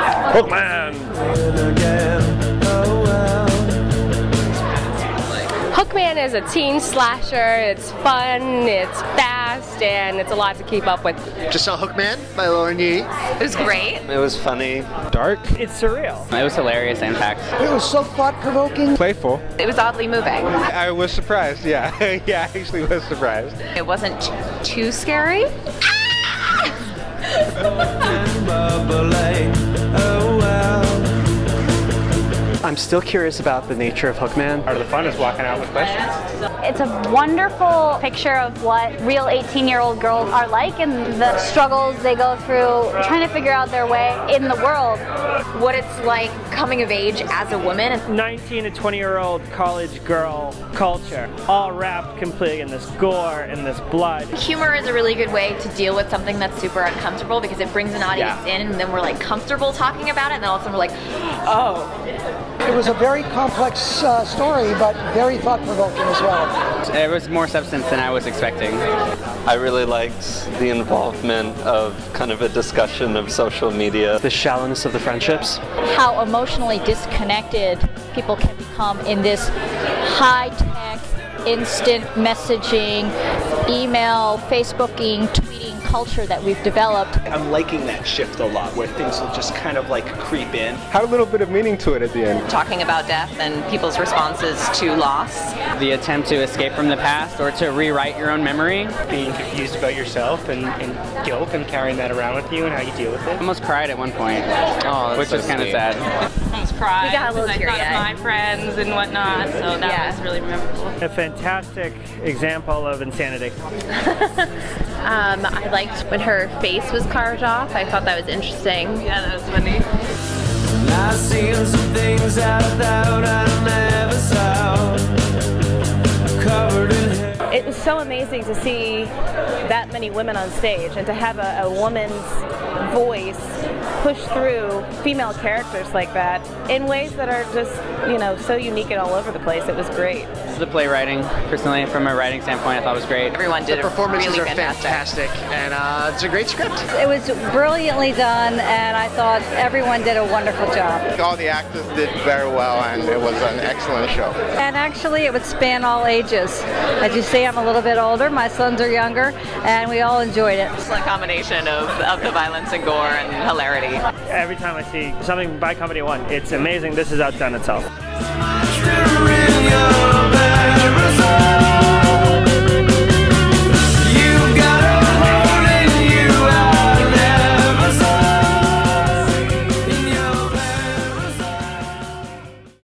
Hookman! Hookman is a teen slasher. It's fun, it's fast, and it's a lot to keep up with. Just saw Hookman by Lauren Yee. It was great. It was funny. Dark. It's surreal. It was hilarious and fact. It was so thought-provoking. Playful. It was oddly moving. I was surprised, yeah. Yeah, I actually was surprised. It wasn't too scary. I'm still curious about the nature of Hookman. Part of the fun is walking out with questions. It's a wonderful picture of what real 18-year-old girls are like and the struggles they go through trying to figure out their way in the world. What it's like coming of age as a woman. 19 to 20-year-old college girl culture, all wrapped completely in this gore and this blood. Humor is a really good way to deal with something that's super uncomfortable because it brings an audience in and then we're like comfortable talking about it and then all of a sudden we're like, oh. It was a very complex story, but very thought-provoking as well. It was more substance than I was expecting. I really liked the involvement of kind of a discussion of social media. The shallowness of the friendships. How emotionally disconnected people can become in this high-tech, instant messaging, email, Facebooking, tweeting culture that we've developed. I'm liking that shift a lot, where things will just kind of like creep in. Had a little bit of meaning to it at the end. Talking about death and people's responses to loss. The attempt to escape from the past or to rewrite your own memory. Being confused about yourself and guilt and carrying that around with you and how you deal with it. I almost cried at one point, which was kind of sad. Almost cried. We got a little I thought of my friends and whatnot, so that was really memorable. A fantastic example of insanity. I liked when her face was carved off. I thought that was interesting. Yeah, that was funny. I've seen some things I thought I never saw. Covered in hair. It was so amazing to see that many women on stage and to have a woman's voice push through female characters like that in ways that are just, you know, so unique and all over the place. It was great. The playwriting, personally, from a writing standpoint, I thought was great. Everyone did The performances really are fantastic, and it's a great script. It was brilliantly done, and I thought everyone did a wonderful job. All the actors did very well, and it was an excellent show. And actually, it would span all ages. As you see, I'm a little bit older, my sons are younger, and we all enjoyed it. It's a combination of the violence and gore and hilarity. Every time I see something by Company One, it's amazing. This has outdone itself.